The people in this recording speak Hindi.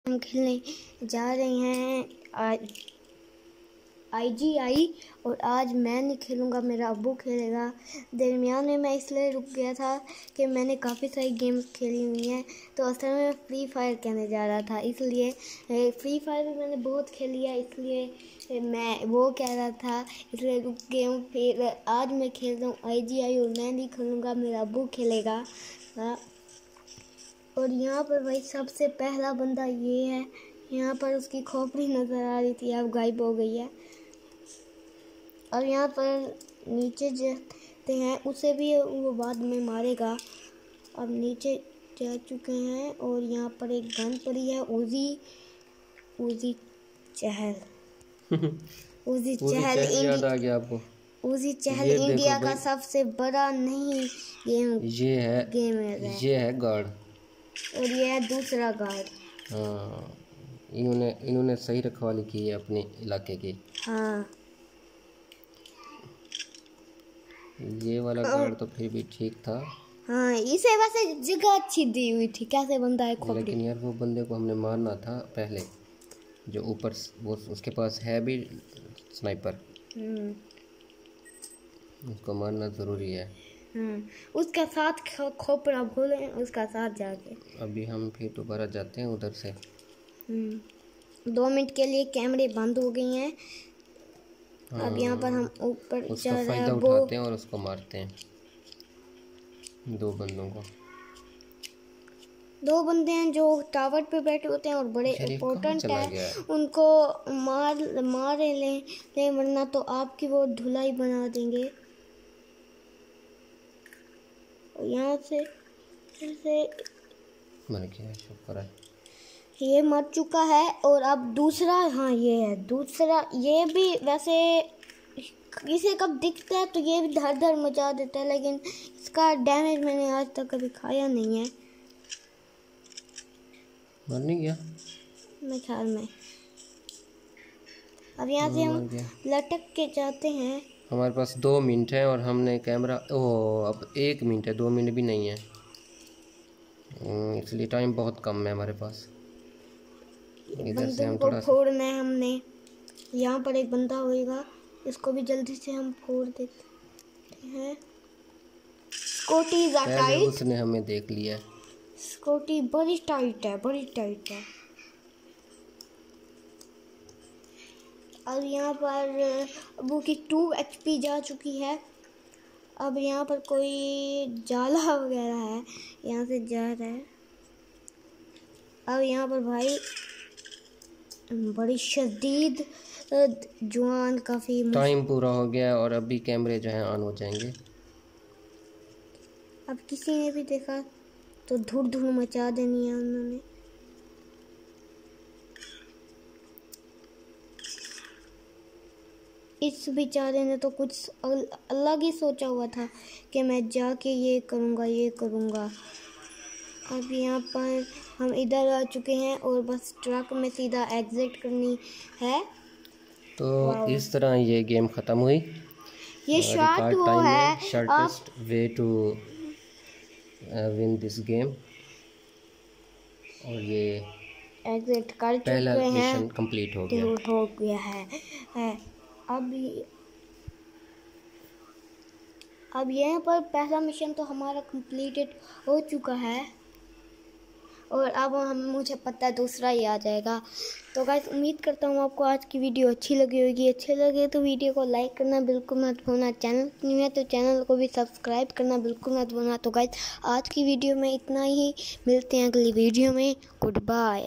हम खेलने जा रहे हैं आज IGI और आज मैं नहीं खेलूँगा, मेरा अब्बू खेलेगा। दरमियान में मैं इसलिए रुक गया था कि मैंने काफ़ी सारी गेम्स खेली हुई हैं, तो असल में फ्री फायर कहने जा रहा था, इसलिए फ्री फायर भी मैंने बहुत खेली है, इसलिए मैं वो कह रहा था, इसलिए रुक गया हूँ। फिर आज मैं खेल रहा हूँ IGI और मैं नहीं खेलूँगा, मेरा अब्बू खेलेगा। और यहाँ पर भाई सबसे पहला बंदा ये है, यहाँ पर उसकी खोपड़ी नज़र आ रही थी, अब गायब हो गई है। और यहाँ पर नीचे जाते हैं, उसे भी वो बाद में मारेगा। अब नीचे जा चुके हैं और यहाँ पर एक गन पड़ी है, उजी चहल उजी चहल याद आ गया आपको? उजी चहल इंडिया का सबसे बड़ा नहीं गेम ये है गार्ड और ये है दूसरा गार्ड। हाँ, इन्होंने सही रखवाली की है अपने इलाके की। हाँ, ये वाला गार्ड तो फिर भी ठीक था। हाँ, इसे वैसे जगह अच्छी दी हुई थी, कैसे बंदा है खोपड़ी। लेकिन यार वो बंदे को हमने मारना था पहले, जो ऊपर वो उसके पास है भी स्नाइपर, उसको मारना ज़रूरी है। उसका साथ खोपड़ा भूले, उसका साथ जाके अभी हम फिर दोबारा जाते हैं उधर से। 2 मिनट के लिए कैमरे बंद हो गए हैं। हाँ, अब यहाँ पर हम ऊपर उसका फ़ायदा उठाते हैं और उसको मारते हैं। 2 बंदों को, 2 बंदे हैं जो टावर पे बैठे होते हैं और बड़े इम्पोर्टेंट है, उनको मार ले वरना तो आपकी वो धुलाई बना देंगे। यहाँ से मर गया, शुक्र है ये मर चुका है। और अब दूसरा, हाँ ये है दूसरा, ये भी वैसे इसे कब दिखता है तो ये भी धर धर मचा देता है, लेकिन इसका डैमेज मैंने आज तक कभी खाया नहीं है। मर नहीं गया मेरे ख्याल में। अब यहाँ से हम लटक के जाते हैं। हमारे पास 2 मिनट है और हमने कैमरा अब 1 मिनट है, 2 मिनट भी नहीं है, इसलिए टाइम बहुत कम है हमारे पास। इधर से हम थोड़ा फोड़ना है हमने। यहाँ पर एक बंदा होएगा, इसको भी जल्दी से हम फोड़ देते हैं। स्कॉटी टाइट, उसने हमें देख लिया। स्कॉटी बड़ी टाइट है, बड़ी टाइट है। अब यहाँ पर अबू की 2 HP जा चुकी है। अब यहाँ पर कोई जाला वगैरह है, यहाँ से जा रहा है। अब यहाँ पर भाई बड़ी शदीद जवान, काफ़ी टाइम पूरा हो गया और अभी कैमरे जो हैं ऑन हो जाएंगे। अब किसी ने भी देखा तो धूल धूल मचा देनी है उन्होंने। इस बेचारे ने तो कुछ अलग ही सोचा हुआ था कि मैं जाके ये करूँगा। अब यहाँ पर हम इधर आ चुके हैं और बस ट्रक में सीधा एग्जिट करनी है। तो इस तरह ये गेम ख़त्म हुई। ये शॉर्ट वो है, shortest way to win this game. और ये एग्जिट कर चुके हैं, पहला मिशन कंप्लीट हो गया है। अब यहाँ पर पहला मिशन तो हमारा कंप्लीटेड हो चुका है और अब मुझे पता है दूसरा ही आ जाएगा। तो गाइस उम्मीद करता हूँ आपको आज की वीडियो अच्छी लगी होगी। अच्छी लगे तो वीडियो को लाइक करना बिल्कुल मत भूलना। चैनल न्यू है तो चैनल को भी सब्सक्राइब करना बिल्कुल मत भूलना। तो गाइस आज की वीडियो में इतना ही, मिलते हैं अगली वीडियो में। Good bye.